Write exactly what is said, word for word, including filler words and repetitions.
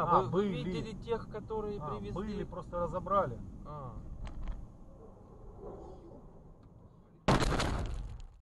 А, вы, были. вы видели тех, которые А, привезли? были, просто разобрали. А.